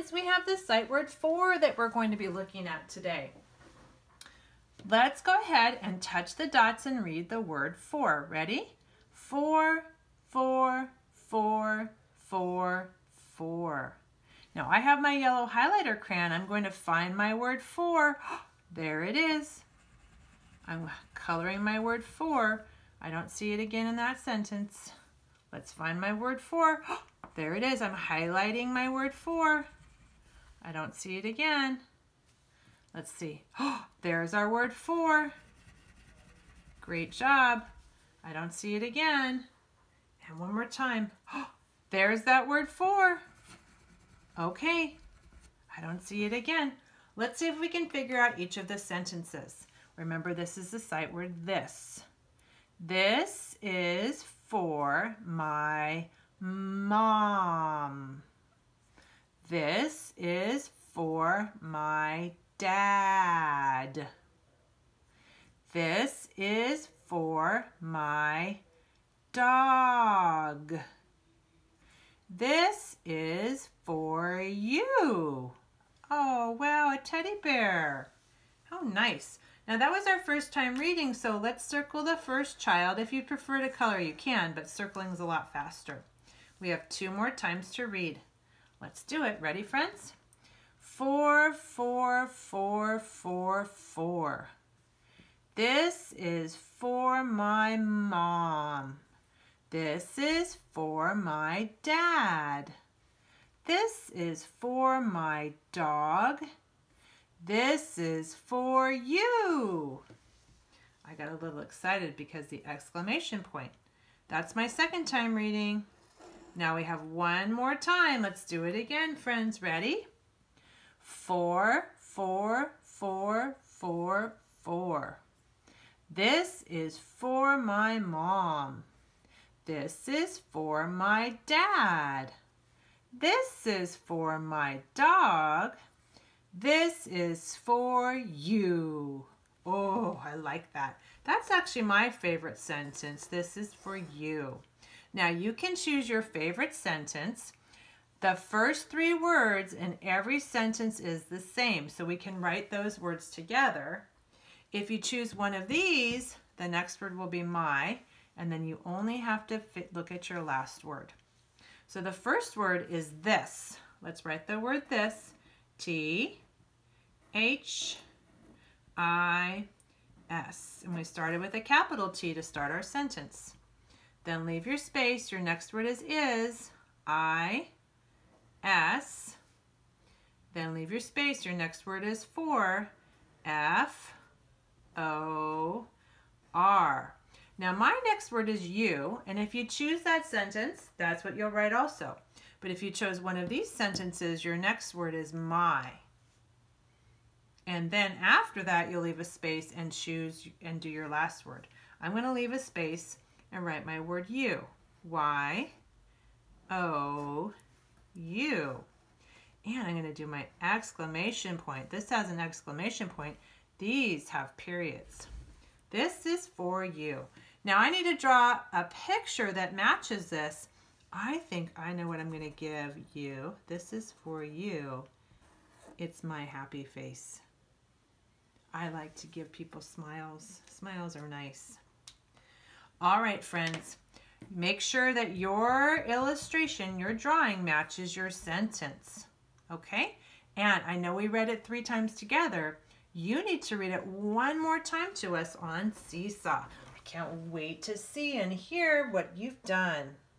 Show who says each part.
Speaker 1: friends, we have the sight word for that we're going to be looking at today. Let's go ahead and touch the dots and read the word for. Ready? For, for, for, for, for. Now I have my yellow highlighter crayon. I'm going to find my word for. There it is. I'm coloring my word for. I don't see it again in that sentence. Let's find my word for. There it is. I'm highlighting my word for. I don't see it again. Let's see. There's our word for. Great job. I don't see it again. And one more time. There's that word for. Okay. I don't see it again. Let's see if we can figure out each of the sentences. Remember, this is the sight word this. This is for my mom. This is for my dad. This is for my dog. This is for you. Oh, wow, a teddy bear. How nice. Now that was our first time reading, so let's circle the first child. If you prefer to color, you can, but circling is a lot faster. We have 2 more times to read. Let's do it. Ready, friends? For, for, for, for, for. This is for my mom. This is for my dad. This is for my dog. This is for you. I got a little excited because the exclamation point. That's my second time reading. Now we have 1 more time. Let's do it again, friends. Ready? For, for, for, for, for. This is for my mom. This is for my dad. This is for my dog. This is for you. Oh, I like that. That's actually my favorite sentence. This is for you. Now you can choose your favorite sentence. The first 3 words in every sentence is the same, so we can write those words together. If you choose one of these, the next word will be my, and then you only have to look at your last word. So the first word is this. Let's write the word this. T-H-I-S. And we started with a capital T to start our sentence. Then leave your space. Your next word is I-S. Then leave your space. Your next word is for. F-O-R. Now my next word is you, and if you choose that sentence, that's what you'll write also. But if you chose one of these sentences, your next word is my. And then after that, you'll leave a space and choose and do your last word. I'm going to leave a space and write my word you. Y-O-U. And I'm going to do my exclamation point. This has an exclamation point. These have periods. This is for you. Now I need to draw a picture that matches this. I think I know what I'm going to give you. This is for you. It's my happy face. I like to give people smiles. Smiles are nice. All right, friends. Make sure that your illustration, your drawing matches your sentence. Okay? And I know we read it 3 times together. You need to read it 1 more time to us on Seesaw. I can't wait to see and hear what you've done.